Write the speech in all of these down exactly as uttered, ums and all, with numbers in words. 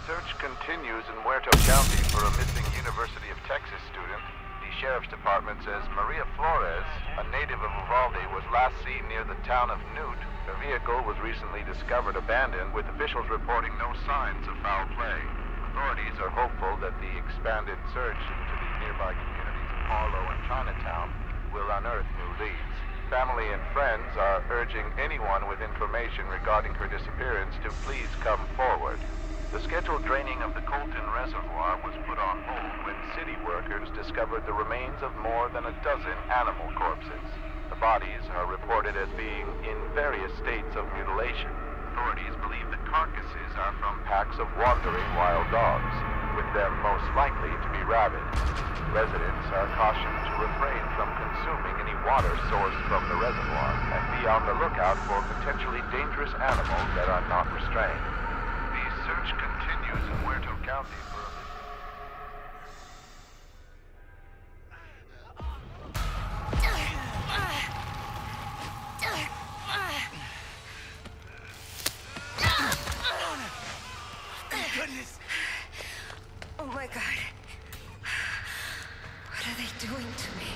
search continues in Muerto County for a missing University of Texas student. The Sheriff's Department says Maria Flores, a native of Uvalde, was last seen near the town of Newt. Her vehicle was recently discovered abandoned, with officials reporting no signs of foul play. Authorities are hopeful that the expanded search into the nearby communities of Harlow and Chinatown will unearth new leads. Family and friends are urging anyone with information regarding her disappearance to please come forward. The scheduled draining of the Colton Reservoir was put on hold when city workers discovered the remains of more than a dozen animal corpses. The bodies are reported as being in various states of mutilation. Authorities believe the carcasses are from packs of wandering wild dogs, with them most likely to be rabid. Residents are cautioned to refrain from consuming any water sourced from the reservoir and be on the lookout for potentially dangerous animals that are not restrained. The search continues in Muerto County for a... Goodness! Oh my God. What are they doing to me?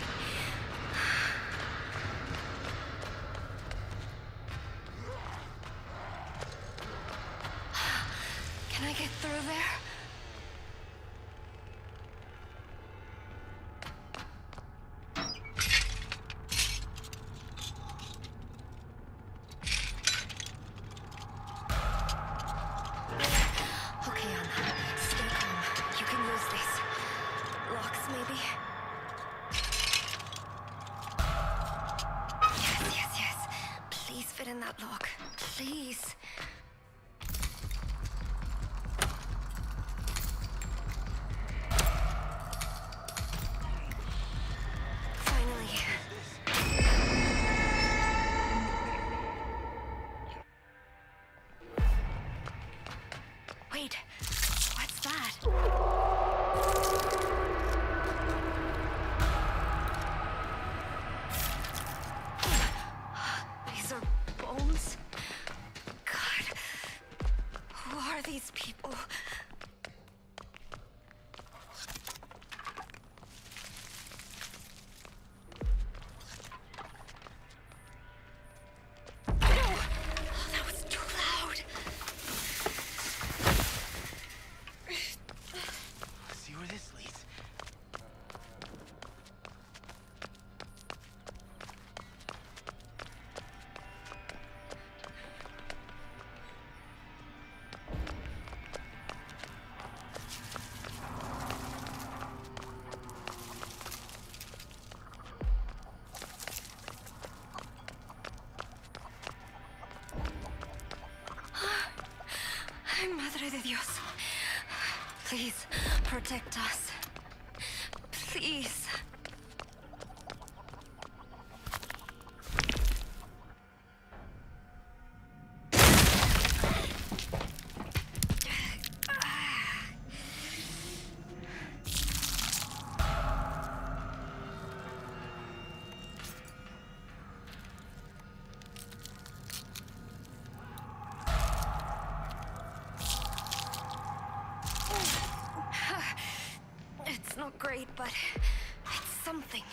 Can I get through there? In that lock, please. Finally. Wait, what's that? These people. Oh, that was too loud. See where this leads. Madre de Dios, please protect us. Please. It's not great, but it's something.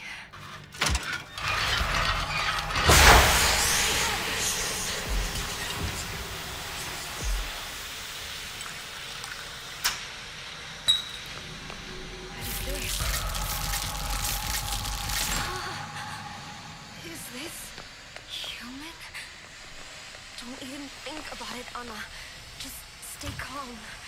What is this? Is this human? Don't even think about it, Anna. Just stay calm.